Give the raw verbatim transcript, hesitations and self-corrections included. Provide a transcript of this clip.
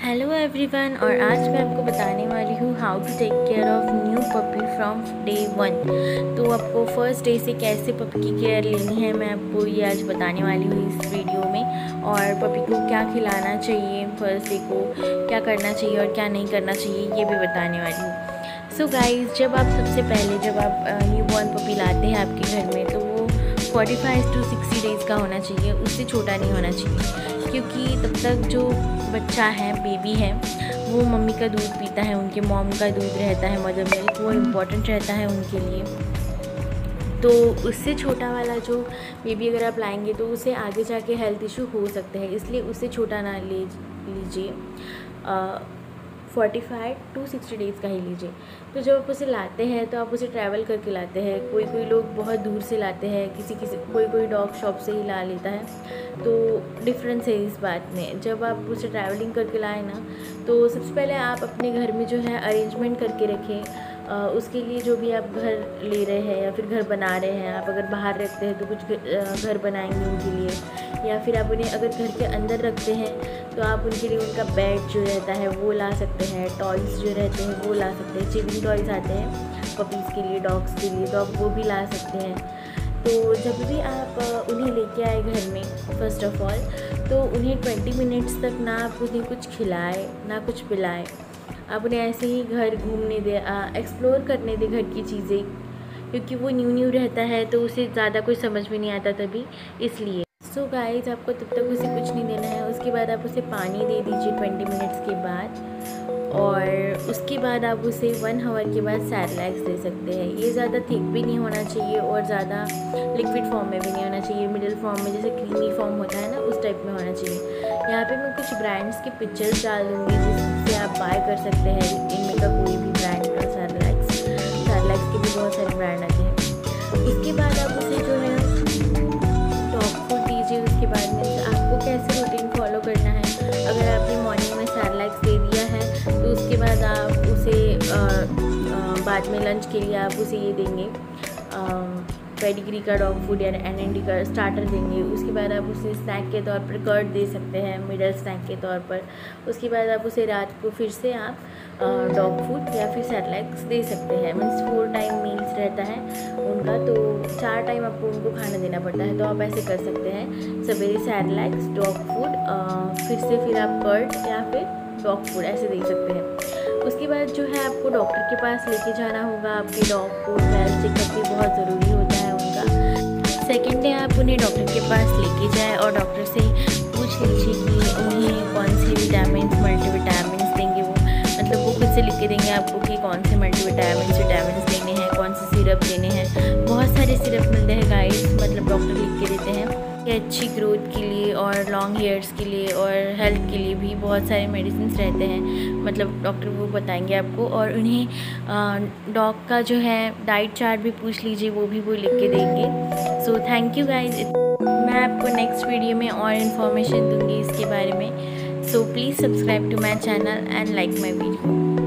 Hello everyone, और आज मैं आपको बताने वाली हूँ how to take care of new puppy from day one. तो आपको फ़र्स्ट डे से कैसे पपी की केयर लेनी है, मैं आपको ये आज बताने वाली हूँ इस वीडियो में। और पपी को क्या खिलाना चाहिए, फर्स्ट डे को क्या करना चाहिए और क्या नहीं करना चाहिए, ये भी बताने वाली हूँ। सो गाइज़, जब आप सबसे पहले जब आप न्यू बॉर्न पपी लाते हैं आपके घर में, तो वो forty five to sixty days का होना चाहिए, उससे छोटा नहीं होना चाहिए। क्योंकि तब तक जो बच्चा है, बेबी है, वो मम्मी का दूध पीता है, उनके मॉम का दूध रहता है, मदर मिल्क, वो इम्पॉर्टेंट रहता है उनके लिए। तो उससे छोटा वाला जो बेबी अगर आप लाएंगे तो उसे आगे जाके हेल्थ इशू हो सकते हैं, इसलिए उससे छोटा ना ले लीजिए। Forty five to sixty days का ही लीजिए। तो जब आप उसे लाते हैं तो आप उसे ट्रैवल करके लाते हैं। कोई कोई लोग बहुत दूर से लाते हैं, किसी किसी कोई कोई डॉग शॉप से ही ला लेता है। तो डिफरेंस है इस बात में। जब आप उसे ट्रैवलिंग करके लाएँ ना, तो सबसे पहले आप अपने घर में जो है अरेंजमेंट करके रखें। आ, उसके लिए जो भी आप घर ले रहे हैं या फिर घर बना रहे हैं, आप अगर बाहर रखते हैं तो कुछ घर बनाएंगे उनके लिए, या फिर आप उन्हें अगर घर के अंदर रखते हैं तो आप उनके लिए उनका बेड जो रहता है वो ला सकते हैं, टॉयज़ जो रहते हैं वो ला सकते हैं। चिविंग टॉयज़ आते हैं पपीज़ के लिए, डॉग्स के लिए, तो आप वो भी ला सकते हैं। तो जब भी आप उन्हें लेके आए घर में, फ़र्स्ट ऑफ़ ऑल तो उन्हें ट्वेंटी मिनट्स तक ना आप उन्हें कुछ खिलाए ना कुछ पिलाए। आप उन्हें ऐसे ही घर घूमने दे, एक्सप्लोर करने दे घर की चीज़ें, क्योंकि वो न्यू न्यू रहता है तो उसे ज़्यादा कुछ समझ में नहीं आता तभी, इसलिए। सो so गाइस, आपको तब तक उसे कुछ नहीं देना है। उसके बाद आप उसे पानी दे दीजिए ट्वेंटी मिनट्स के बाद, और उसके बाद आप उसे वन आवर के बाद सैरलैक्स दे सकते हैं। ये ज़्यादा थिक भी नहीं होना चाहिए और ज़्यादा लिक्विड फॉर्म में भी नहीं होना चाहिए, मिडिल फॉर्म में, जैसे क्रीमी फॉर्म होता है ना, उस टाइप में होना चाहिए। यहाँ पे मैं कुछ ब्रांड्स के पिक्चर्स डाल दूँगी जिससे आप बाय कर सकते हैं इनमें का कोई भी ब्रांड का सैरलैक्स। सैरलैक्स के भी बहुत सारे ब्रांड आते हैं। उसके बाद आप उसे जो है डॉग फूड दीजिए। उसके बाद में आपको कैसे रूटीन फॉलो करना है, अगर आपने मॉर्निंग में सैरलैक्स दे दिया है तो उसके बाद आप उसे आ, आ, बाद में लंच के लिए आप उसे ये देंगे, पेडिग्री का डॉग फूड या एन एन डी का स्टार्टर देंगे। उसके बाद आप उसे स्नैक के तौर पर कर्ड दे सकते हैं, मिडल स्नैक के तौर पर। उसके बाद आप उसे रात को फिर से आप डॉग फूड या फिर सैरलैक्स दे सकते हैं। मीन्स फोर टाइम मील्स रहता है उनका, तो चार टाइम आपको उनको खाना देना पड़ता है। तो आप ऐसे कर सकते हैं, सवेरे सैरलैक्स, डॉग फूड, फिर से फिर आप कर्ड या फिर डॉग फूड ऐसे दे सकते हैं। उसके बाद जो है आपको डॉक्टर के पास लेके जाना होगा। आपके डॉग को हेल्थ चेकअप भी बहुत ज़रूरी होता है उनका। सेकेंड डे आप उन्हें डॉक्टर के पास लेके जाएं और डॉक्टर से पूछ लीजिए कि उन्हें कौन से विटामिन, मल्टीविटामिन देंगे। वो मतलब वो खुद से लिख के देंगे आपको कि कौन से मल्टीविटामिन विटामिन देने हैं, कौन से सिरप देने हैं। बहुत सारे सिरप मिलते हैं गाइस, मतलब डॉक्टर लिख के देते हैं कि अच्छी ग्रोथ के लिए और लॉन्ग हेयर्स के लिए और हेल्थ के लिए भी बहुत सारे मेडिसिन रहते हैं, मतलब डॉक्टर वो बताएंगे आपको। और उन्हें डॉग का जो है डाइट चार्ट भी पूछ लीजिए, वो भी वो लिख के देंगे। So thank you guys. मैं आपको नेक्स्ट वीडियो में और इन्फॉर्मेशन दूंगी इसके बारे में। So please subscribe to my channel and like my video.